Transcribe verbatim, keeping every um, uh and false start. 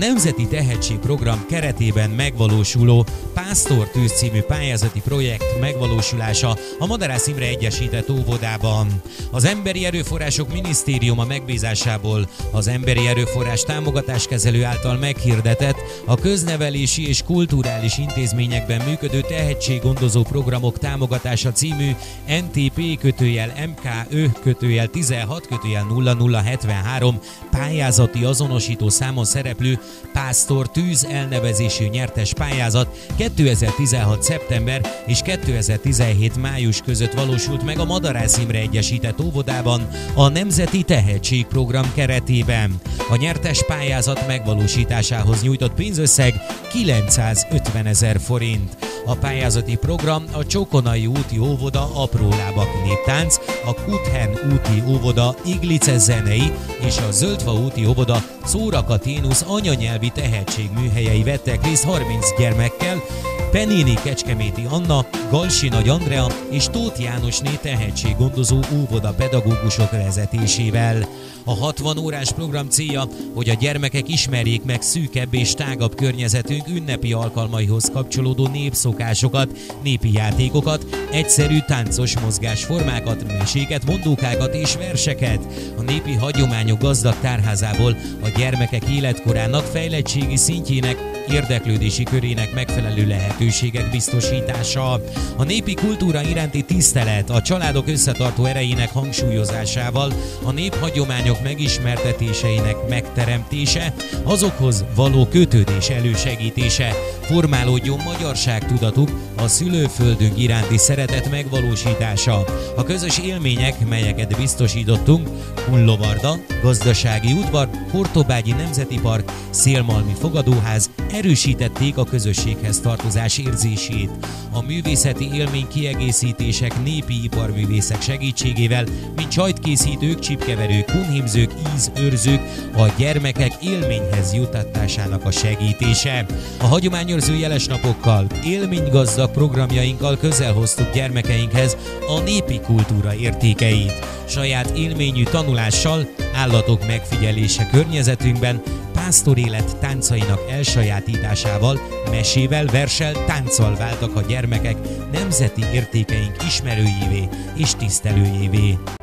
Nemzeti Tehetségprogram keretében megvalósuló Pásztortűz című pályázati projekt megvalósulása a Madarász Imre Egyesített Óvodában. Az Emberi Erőforrások Minisztériuma megbízásából az Emberi Erőforrás Támogatáskezelő által meghirdetett a köznevelési és kulturális intézményekben működő tehetséggondozó programok támogatása című en té pé kötőjel em ká ö kötőjel tizenhat kötőjel nulla nulla hetvenhárom pályázati azonosító számon szereplő Pásztortűz elnevezésű nyertes pályázat kétezer-tizenhat. szeptember és kétezer-tizenhét. május között valósult meg a Madarász Imre Egyesített Óvodában a Nemzeti Tehetségprogram keretében. A nyertes pályázat megvalósításához nyújtott pénzösszeg kilencszázötvenezer forint. A pályázati program a Csokonai úti óvoda Aprólábak néptánc, a Kuthen úti óvoda Iglice zenei és a Zöldfa úti óvoda Szórakaténusz anyanyelvi tehetségműhelyei vettek részt harminc gyermekkel, Penini Kecskeméti Anna, Galsi Nagy Andrea és Tóth Jánosné tehetséggondozó óvoda pedagógusok vezetésével. A hatvan órás program célja, hogy a gyermekek ismerjék meg szűkebb és tágabb környezetünk ünnepi alkalmaihoz kapcsolódó népszokásokat, népi játékokat, egyszerű táncos mozgásformákat, meséket, mondókákat és verseket. A népi hagyományok gazdag tárházából a gyermekek életkorának, fejlettségi szintjének, érdeklődési körének megfelelő lehetőségek biztosítása. A népi kultúra iránti tisztelet, a családok összetartó erejének hangsúlyozásával, a néphagyományok megismertetéseinek megteremtése, azokhoz való kötődés elősegítése, formálódjon magyarságtudatuk, a szülőföldünk iránti szeretet megvalósítása. A közös élmények, melyeket biztosítottunk, Hunlovarda, Gazdasági udvar, Hortobágyi Nemzeti Park, Szélmalmi Fogadóház erősítették a közösséghez tartozás érzését. A művészeti élmény kiegészítések népi iparművészek segítségével, mint sajtkészítők, csipkeverők, kunhimzők, ízőrzők, a gyermekek élményhez juttatásának a segítése. A hagyományőrző jelesnapokkal, élménygazdag programjainkkal közel hoztuk gyermekeinkhez a népi kultúra értékeit. Saját élményű tanulással, állatok megfigyelése környezetünkben, pásztorélet táncainak elsajátításával, mesével, verssel, tánccal váltak a gyermekek nemzeti értékeink ismerőjévé és tisztelőjévé.